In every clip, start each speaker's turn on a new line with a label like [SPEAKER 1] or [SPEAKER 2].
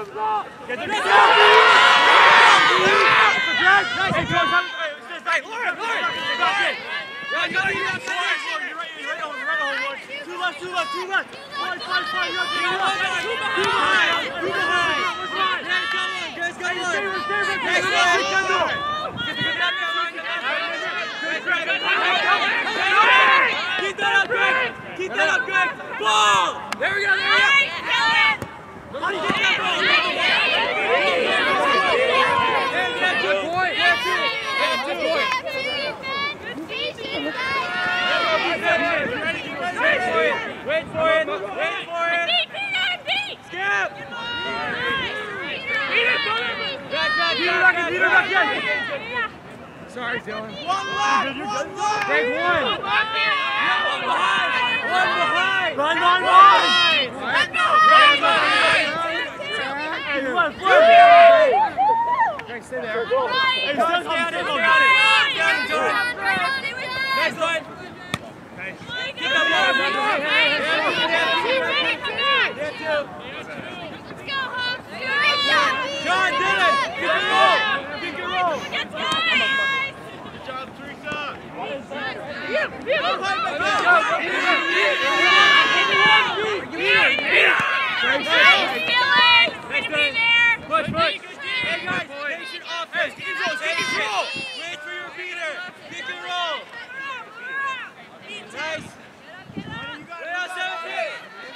[SPEAKER 1] Keep that up, Greg! Ball! There we go, there we go! How do you get that ball? Good boy! Good boy! Wait for it! Wait for it! Skip! Sorry, Dylan. One left! Greg, one! One behind! One behind! Run! Let's go! Greg, stay there. Hey, still got it! Next one! Nice. Get that ball!
[SPEAKER 2] Let's go, Hofstra!
[SPEAKER 1] John did it! Kick and roll!
[SPEAKER 2] Let's go!
[SPEAKER 1] Good job, Teresa! Push! Hey guys, patient offense! Patient! Wait for your beater! Kick and roll! Nice! Wait on 17!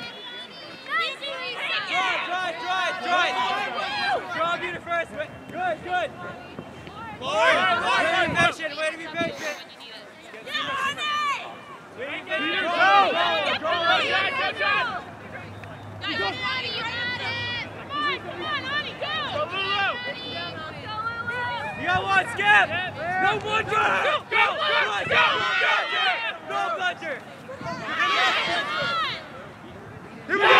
[SPEAKER 1] Drive! Draw beater first! Good! Way to be patient! You got one, Skip! No blunder! Go! No blunder! Here we go!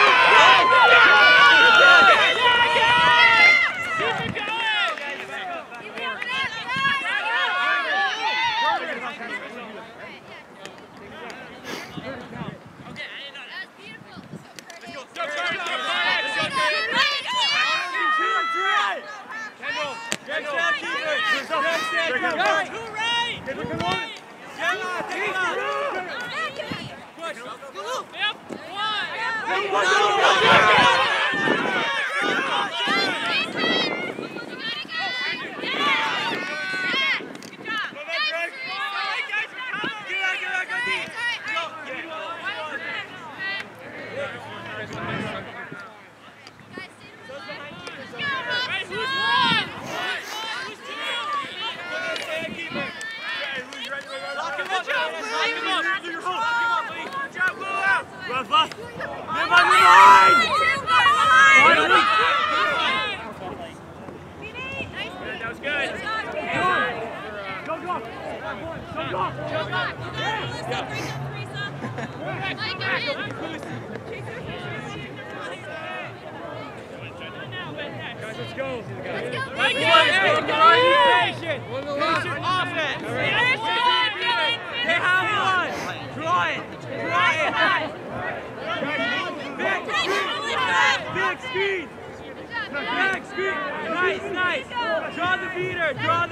[SPEAKER 1] Nice! Draw the beater!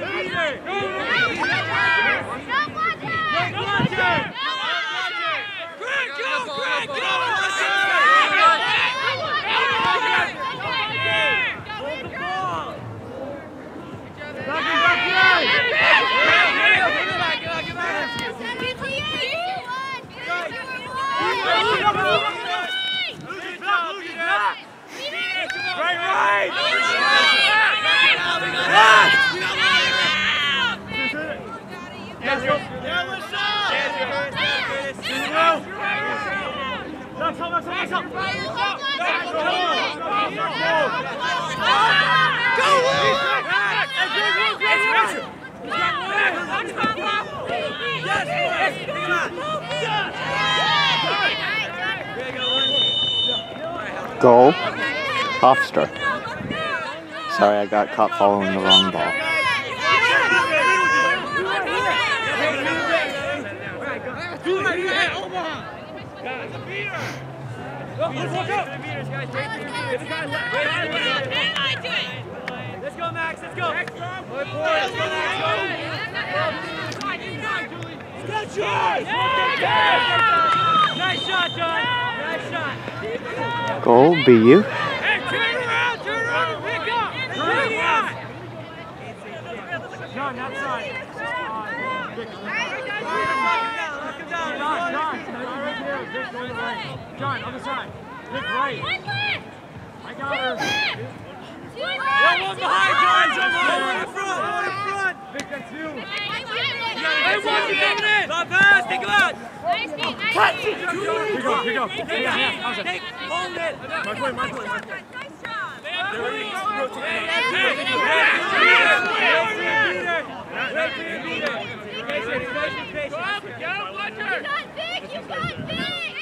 [SPEAKER 3] Goal, Hofstra. Sorry, I got caught following the wrong ball.
[SPEAKER 1] Let's go, Max. Let's go. Let's go, Max. Good shot. Nice shot, John. Nice shot.
[SPEAKER 3] Goal, BU.
[SPEAKER 1] Hey, turn around, pick up. John, that side. Lock him down. John, other side. Pick right. I got her. One behind, John. One in front. Pick that two. Hey, watch it coming in. Stop pass. Take him out.
[SPEAKER 2] Nice feet.
[SPEAKER 1] Here you go. Take, hold it. My point.
[SPEAKER 2] Nice job. You got big.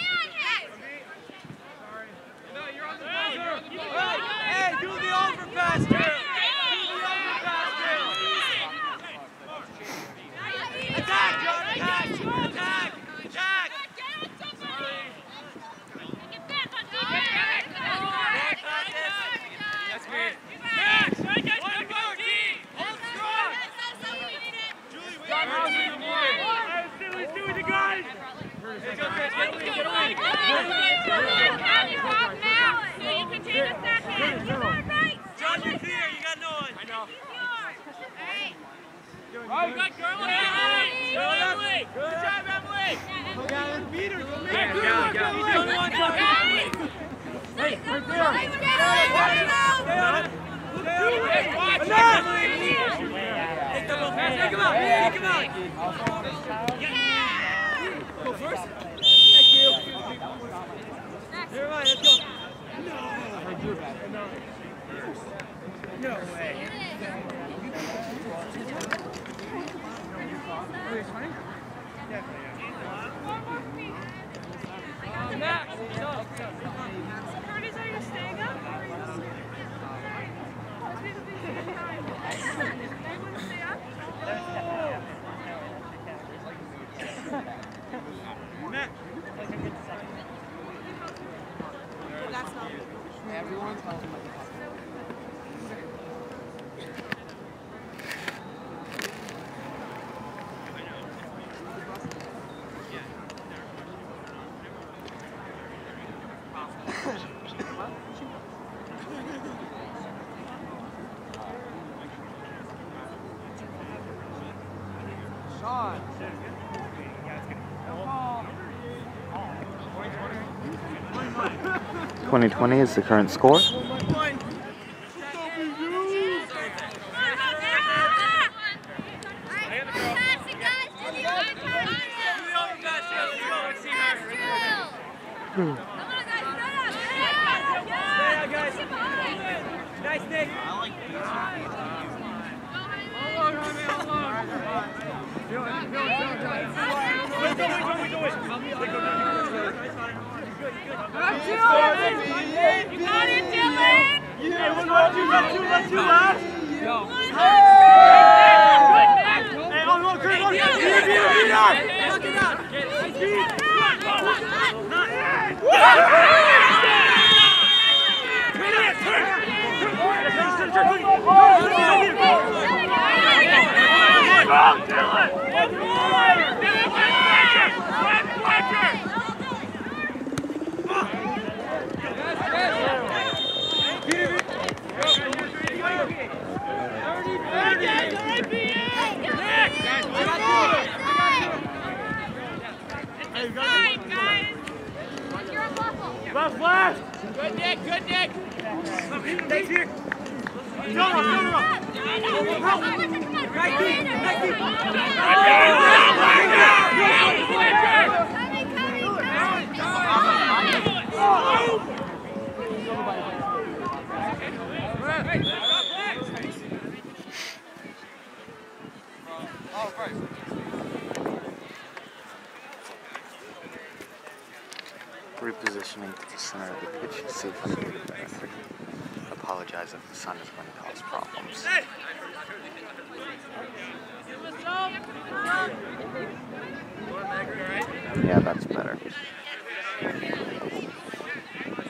[SPEAKER 1] Hey, do the overpass, too. Attack, John, attack. That's great. Max, let's do it, you guys. Get away. John, you're clear. You got no one. I know. Oh, you got girl. Emily. Good job, Emily. Beat her. He's the only one, John. Hey, right there. Stay on it. Watch Emily. Take him out. Go first. Thank you. Never mind, let's go. No way. Max,
[SPEAKER 2] Curtis, are you staying up? Or are you stay up?
[SPEAKER 1] Max.
[SPEAKER 2] That's not
[SPEAKER 4] Everyone's helping.
[SPEAKER 3] 2020 is the current score.
[SPEAKER 1] Nice, Nick.
[SPEAKER 2] You got it, Dylan!
[SPEAKER 1] Hey, let's do last. Hey, on, Chris, on. Beat it up. Left.
[SPEAKER 4] Good, Nick. Good, Nick.
[SPEAKER 1] Thanks here. No. Right feet.
[SPEAKER 3] Repositioning to the center of the pitch to see if I can do better. Apologize if the sun is going to cause problems. Yeah, that's better.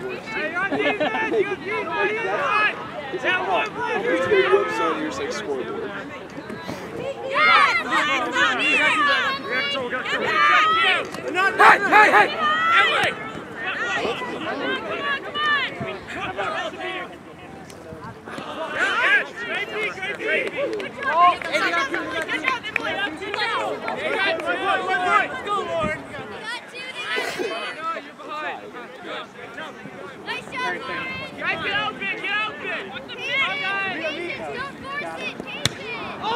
[SPEAKER 5] Cowboys.
[SPEAKER 1] Hey, you're on defense! You're
[SPEAKER 5] How many whoops on your like scoreboard?
[SPEAKER 1] Hey! Emily!
[SPEAKER 2] Nice job,
[SPEAKER 1] Guys, get open! Get open!
[SPEAKER 2] don't force it, take it!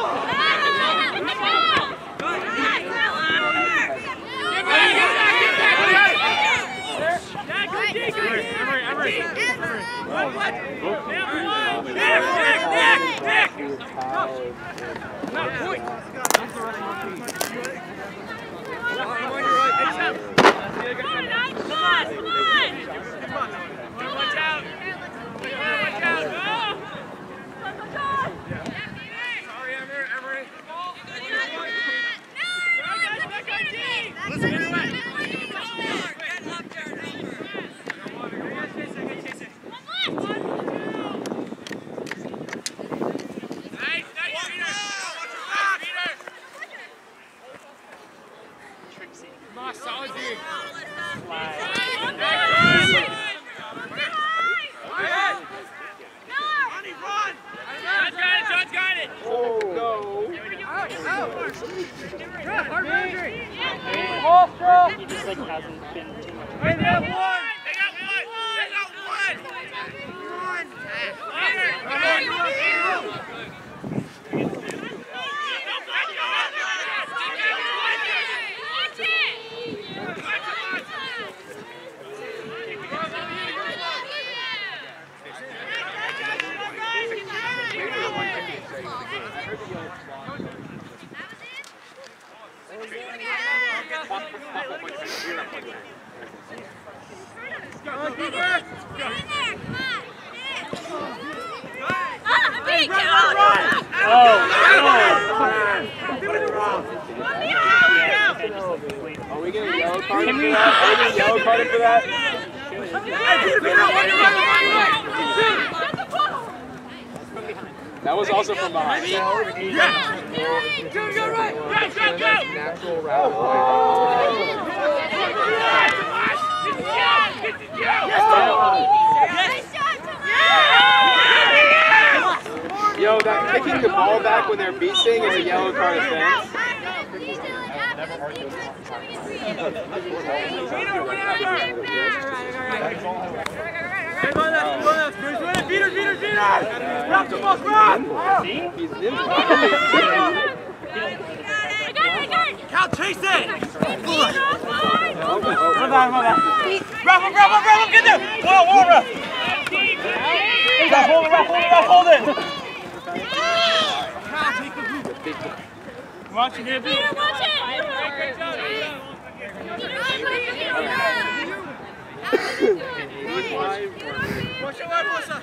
[SPEAKER 1] Hofstra!
[SPEAKER 6] He just like hasn't been too much.
[SPEAKER 1] They got one!
[SPEAKER 5] Are we getting a yellow card for that? Are we getting a yellow card for that? That was also from behind.
[SPEAKER 1] Go!
[SPEAKER 5] Natural route. Yo, that kicking the ball back when they're beasting is a yellow card offense.
[SPEAKER 1] Cal, chase it! Ref, get there! Whoa, ref! Hold it! Watch it, Peter, watch it! Watch your left, Melissa.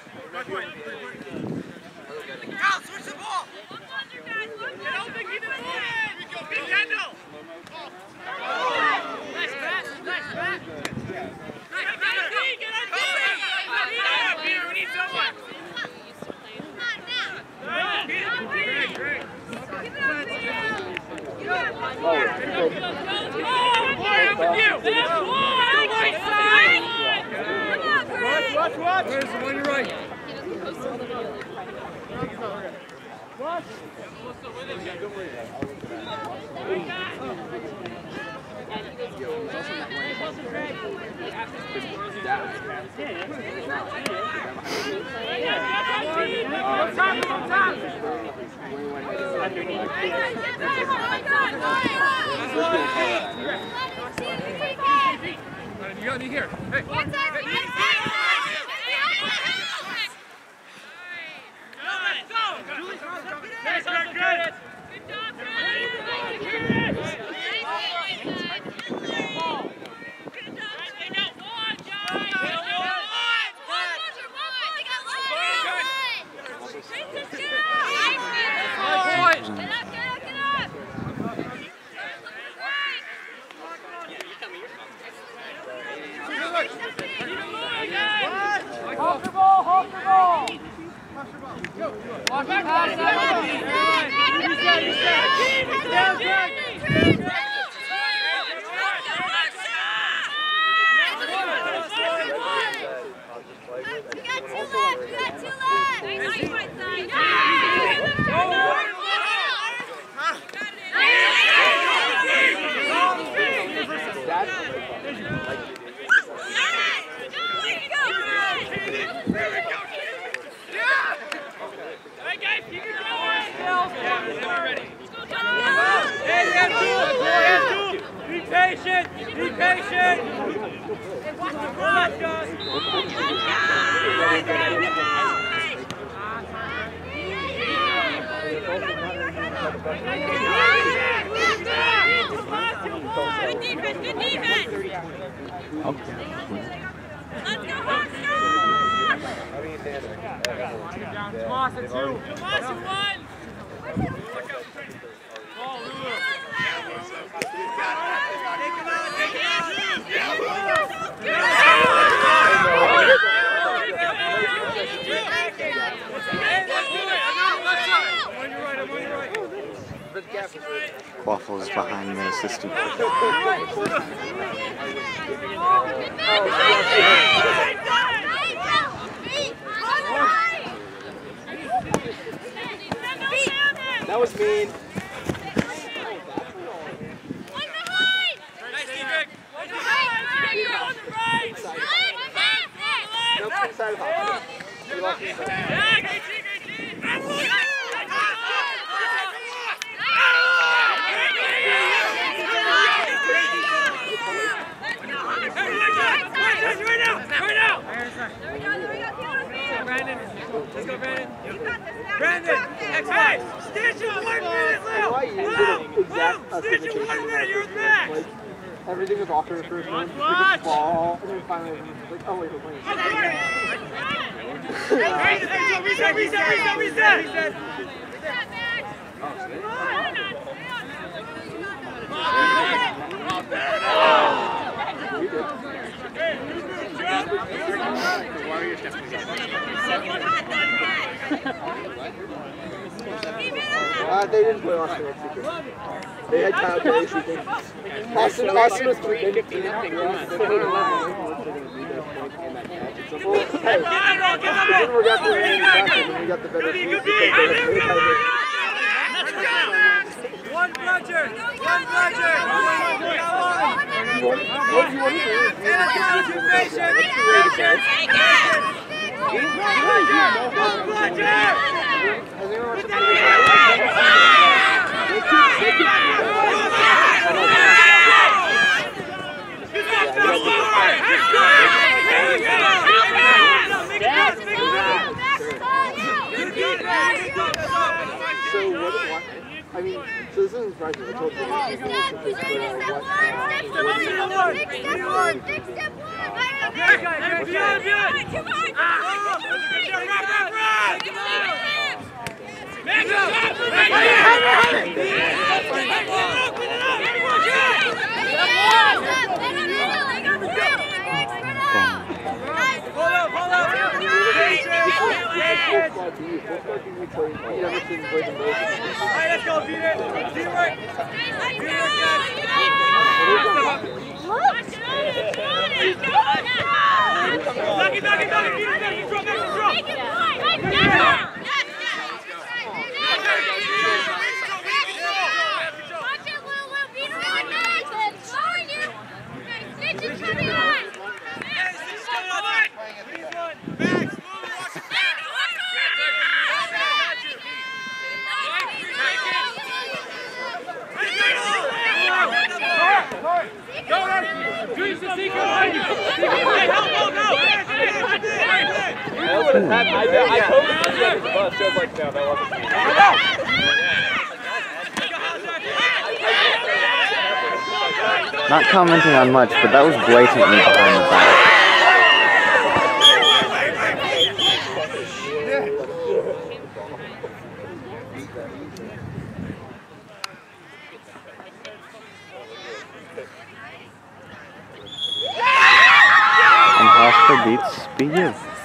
[SPEAKER 1] Cal, switch the ball! Get open, keep it moving! Big handle! Nice pass! Get on Peter, we need someone! Great. Watch! Where's the one on your right? Watch! You got me here. Hey. Get up! Be patient! Be patient! Watch the cross, guys! Good defense! Good defense!
[SPEAKER 3] Okay.
[SPEAKER 1] Let's go, Hofstra! Tomas at 2. Tomas at 1. Ball, Lulu.
[SPEAKER 3] Waffles behind the assistant.
[SPEAKER 5] That was mean. Nope, inside of Hofstra. You lost me inside.
[SPEAKER 1] Brandon, let's go, Brandon. Brandon, hey, stitch you 1 minute, Lil. Stitch you 1 minute, you're back.
[SPEAKER 5] Everything was off for the first one.
[SPEAKER 1] Watch.
[SPEAKER 5] Ball, and then finally, like, oh wait, we're playing.
[SPEAKER 1] Reset.
[SPEAKER 5] They didn't play Austin next week. They had Kyle Perry shooting. Austin was 315. Hey, didn't work out for the end when we got the better team.
[SPEAKER 1] One bludger. What do you want to do? Patient.
[SPEAKER 5] I mean, so this isn't surprising. I told you.
[SPEAKER 1] Let's go, Peter. Teamwork.
[SPEAKER 3] Not commenting on much, but that was blatantly behind the back. And Hofstra beats BU.